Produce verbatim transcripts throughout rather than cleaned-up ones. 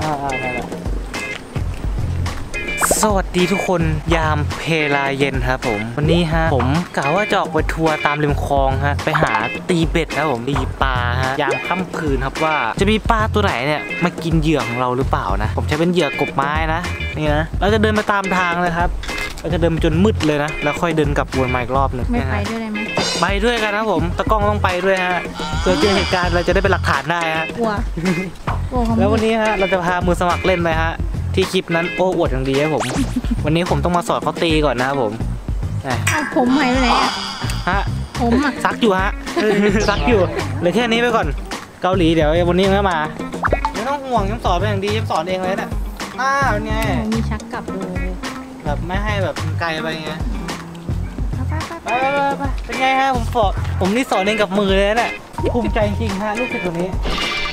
สวัสดีทุกคนยามเพลาเย็นครับผมวันนี้ฮะผมกะว่าจะออกไปทัวร์ตามริมคลองฮะไปหาตีเบ็ดครับผมตีปลาฮะยามค่ำคืนครับว่าจะมีปลาตัวไหนเนี่ยมากินเหยื่อของเราหรือเปล่านะผมใช้เป็นเหยื่อกบไม้นะนี่นะเราจะเดินไปตามทางเลยครับเราจะเดินจนมืดเลยนะแล้วค่อยเดินกลับวนมาอีกรอบหนึ่งไม่ไปด้วยได้ไหมไปด้วยกันนะผมตะกล้องต้องไปด้วยฮะเพื่อเจอเหตุการณ์เราจะได้เป็นหลักฐานได้ฮะกลัวแล้ววันนี้ฮะเราจะพามือสมัครเล่นไปฮะที่คลิปนั้นโอ้อวดอย่างดีครับผมวันนี้ผมต้องมาสอนเขาตีก่อนนะครับผมเอาผมหายไปไหนอะฮะผมอะซักอยู่ฮะซักอยู่เหลือแค่นี้ไปก่อนเกาหลีเดี๋ยววันนี้ยังไม่มาไม่ต้องห่วงยังสอนเป็นอย่างดียังสอนเองเลยนะอ้าเป็นไงมีชักกลับเลยแบบไม่ให้แบบไกลไปไงไปไปไปไปเป็นไงฮะผมสอนผมนี่สอนเองกับมือเลยนะภูมิใจจริงฮะลูกศิษย์ตัวนี้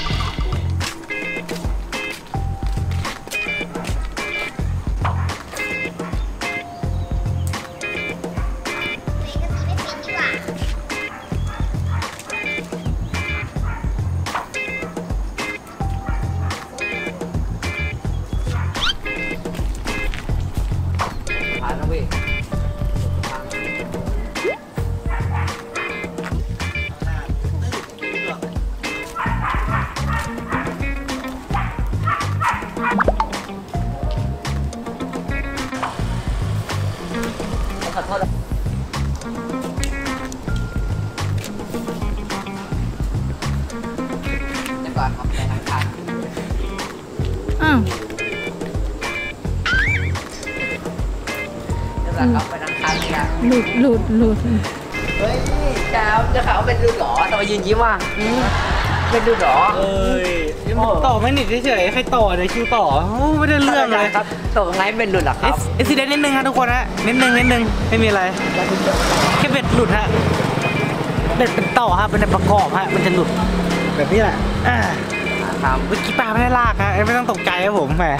ขอโทษได้ก่อนครับในทางการอ้าวได้ก่อนครับไปทางการเลยอะหลุดหลุดหลุดเฮ้ยจ้าจะข่าวเป็นดูหรอทำไมยืนยิ้มอ่ะเป็นดูหรอเอ้ยต่อไม่หนิเฉยๆใครต่อในคิวต่อไม่ได้เรื่องเลยครับต่อไงเป็นหลุดหรอครับเอ็กซิเดนต์นิดนึงครับทุกคนฮะนิดนึงนิดนึงไม่มีอะไรแค่เบ็ดหลุดฮะเบ็ดเป็นต่อฮะเป็นประกอบฮะมันจะหลุดแบบนี้แหละอ่าครับเมื่อกี้ปลาไม่ได้ลากฮะไม่ต้องตกใจครับผมแหม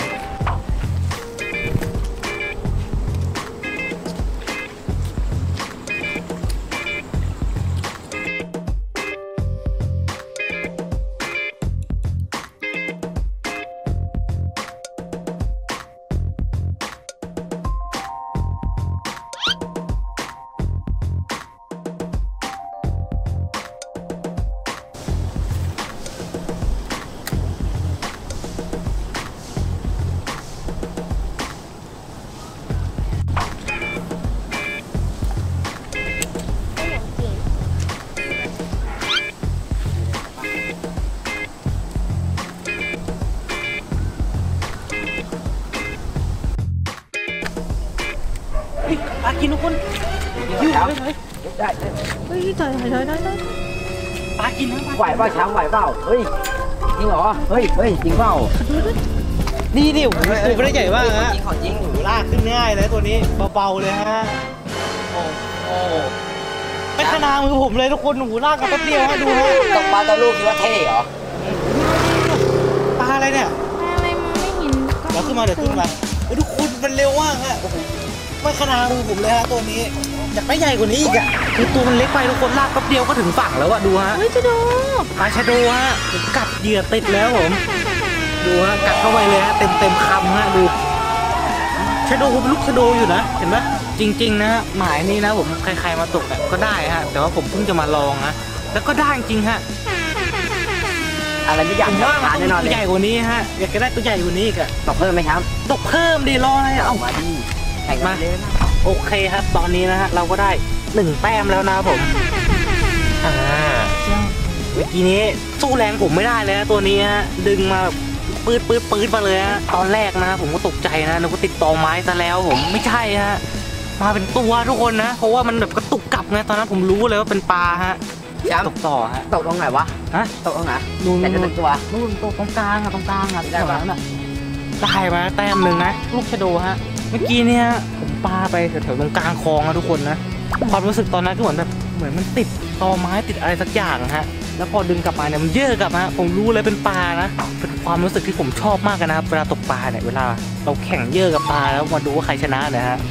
ปลากินทุกคนยิ้วเลยเลยได้เฮ้ยถอยถอยถอยถอยปลากินนะไหวเปล่าช้างไหวเปล่าเฮ้ยจริงเหรอเฮ้ยเฮ้ยจริงเปล่านี่นี่หูตัวไม่ได้ใหญ่มากฮะจริงของจริงหูลากขึ้นง่ายเลยตัวนี้เบาๆเลยฮะโอ้โหไม่ขนามือผมเลยทุกคนหูลากกันแป๊บเดียวฮะดูฮะตกปลาตะลูกคิดว่าเท่เหรอปลาอะไรเนี่ยอะไรมาไม่เห็นเดี๋ยวขึ้นมาเดี๋ยวขึ้นมาทุกคนมันเร็วมากฮะไม่ขนามือผมเลยฮะตัวนี้อยากได้ใหญ่กว่านี้อีกอ่ะคือตัวมันเล็กไปทุกคนลากแป๊บเดียวก็ถึงฝั่งแล้วอะดูฮะเฮ้ยชะโดปลาชะโดฮะกัดเหยื่อติดแล้วผมดูฮะกัดเข้าไปเลยฮะเต็มเต็มคำฮะดูชะโดเป็นลูกชะโดอยู่นะเห็นไหมจริงๆนะหมายนี้นะผมใครๆมาตกเนี่ยก็ได้ฮะแต่ว่าผมเพิ่งจะมาลองนะแล้วก็ได้จริงฮะอะไรที่อยากได้แน่นอนเลยใหญ่กว่านี้ฮะอยากจะได้ตัวใหญ่กว่านี้อีกอะตกเพิ่มไหมครับตกเพิ่มดีรออะไรเอามาดิแข่งมาโอเคครับตอนนี้นะฮะเราก็ได้หนึ่งแต้มแล้วนะผมอ่าเมื่อกี้นี้สู้แรงผมไม่ได้เลยนะตัวนี้ฮะดึงมาแบบปืดปืดปืดมาเลยฮะตอนแรกนะผมก็ตกใจนะนึกว่าติดต่อไม้ซะแล้วผมไม่ใช่ฮะมาเป็นตัวทุกคนนะเพราะว่ามันแบบกระตุกกลับไงตอนนั้นผมรู้เลยว่าเป็นปลาฮะตกต่อฮะตกตรงไหนวะฮะตกตรงไหนนู่นแต่จะตกตัวนู่นตกตรงกลางอะตรงกลางอะได้ปะได้มาแต้มหนึ่งนะลูกชะโดฮะเมื่อกี้เนี่ยผมปาไปแถวๆตรงกลางคลองนะทุกคนนะความรู้สึกตอนนั้นก็เหมือนแบบเหมือนมันติดตอไม้ติดอะไรสักอย่างฮะแล้วพอดึงกลับมาเนี่ยมันเยอะกลับมาผมรู้เลยเป็นปลานะเป็นความรู้สึกที่ผมชอบมากนะครับเวลาตกปลาเนี่ยเวลาเราแข่งเยอะกับปลาแล้วมาดูว่าใครชนะนะฮะ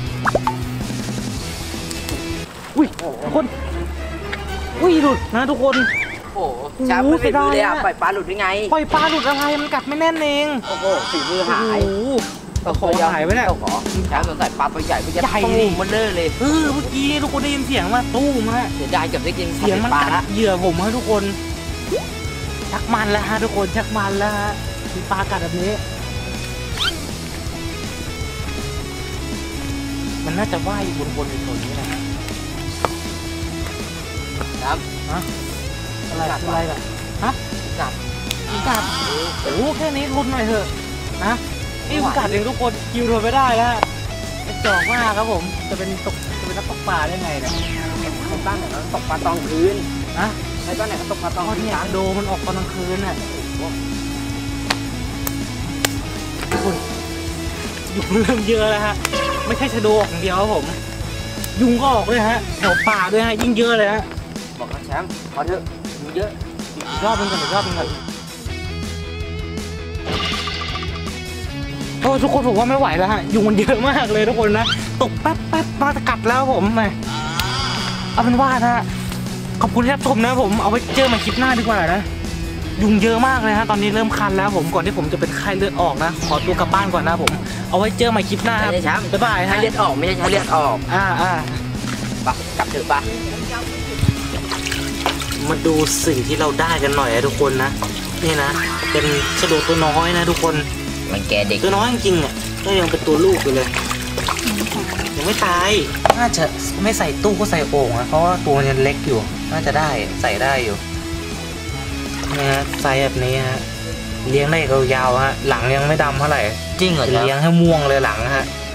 อุ้ยคนอุ้ยหลุดนะทุกคนโหแชมป์ไม่เป็นมือเลยอ่ะปล่อยปลาหลุดได้ไงปล่อยปลาหลุดอะไรมันกัดไม่แน่นเองโอ้โหฝีมือหายโอ้โหตะขอหายไปเนี่ยตะขอแชมป์สงสัยปลาตัวใหญ่ไปยัดใหญ่ตู้ดิมันเลอะเลยเออเมื่อกี้ทุกคนได้ยินเสียงว่าตู้มฮะเสียดายเกับได้กินเสียงมันปลากัละดเหยื่อผมฮะทุกคนชักมันแล้วฮะทุกคนชักมันแล้วฮะมีปลากัดแบบนี้ มันน่าจะว่ายอยู่บนๆในส่วนนี้นะฮะครับฮะอะไรอะไรกันฮะกัดยุงกัดโอ้โหแค่นี้ทนหน่อยเถอะนะนี่ยุงกัดเองทุกคนคิวทนไม่ได้แล้วกระจอกมากครับผมจะเป็นตกจะเป็นนักตกปลาได้ไงเนี่ยใครบ้านไหนเขาตกปลาตองคืนนะใครบ้านไหนเขาตกปลาตตออง นคืนเนี่ยกันโดมันออกตอนกลางคืนน่ะคุณยุงเริ่มเยอะแล้วฮะไม่ใช่ชะโดออกอย่างเดียวครับผม ยุงก็ออกด้วยฮะแถวป่าด้วยฮะยิ่งเยอะเลยฮะบอกว่าแชมป์พอเถอะมีเยอะอีกรอบนึงก่อนอีกรอบนึงก่อนโอ้ทุกคนผมว่าไม่ไหวแล้วฮะยุงมันเยอะมากเลยทุกคนนะตกแป๊บแป๊บมาจะกัดแล้วผมแหมเอาเป็นว่านะฮะขอบคุณที่รับชมนะผมเอาไว้เจอใหม่คลิปหน้าดีกว่านะยุงเยอะมากเลยฮะตอนนี้เริ่มคันแล้วผมก่อนที่ผมจะเป็นไข้เลือดออกนะขอตัวกลับบ้านก่อนนะผมเอาไว้เจอใหม่คลิปหน้าครับไม่ใช่แชมป์บ๊ายบายใช้ฮะเลือดออกไม่ใช่ใช้เลือดออกอ่าอ่าปะกลับเถอะปะมาดูสิ่งที่เราได้กันหน่อยนะทุกคนนะนี่นะเป็นชะโดตัวน้อยนะทุกคนมันแกเด็กตัวน้อยจริงๆเนี่ยก็ยังเป็นตัวลูกอยู่เลยยังไม่ตายน่าจะไม่ใส่ตู้ก็ใส่โอ่งนะเพราะว่าตัวมันยังเล็กอยู่น่าจะได้ใส่ได้อยู่นะฮะไซส์แบบนี้ฮะเลี้ยงได้ยาวๆฮะหลังยังไม่ดำเท่าไหร่จริงเหรอเลี้ยงให้ม่วงเลยหลังฮะ